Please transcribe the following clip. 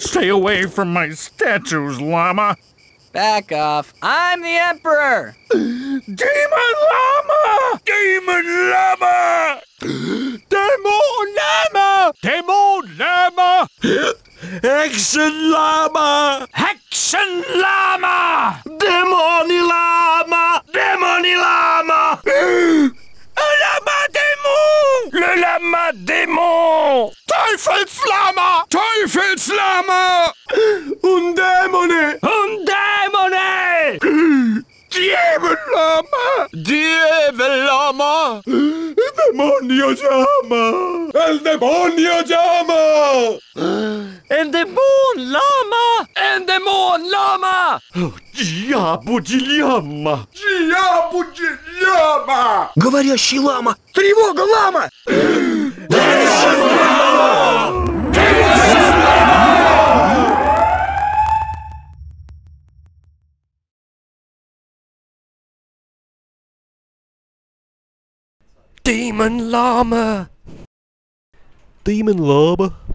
Stay away from my statues, llama. Back off. I'm the Emperor! Demon llama! Demon llama! Demon llama! Demon llama! Hexen llama! Hexen llama! Demoni llama! Demoni llama! Lama démon! Le lama démon! Teufelslama! Teufelslama! Un demone! Un demone! Dievel lama! Dievel lama! Demonio llama! El demonio llama! En demon lama! En demon lama! Diabo de llama! Diabo de llama! Говорящий лама! Тревога, лама! Demon llama! Demon llama!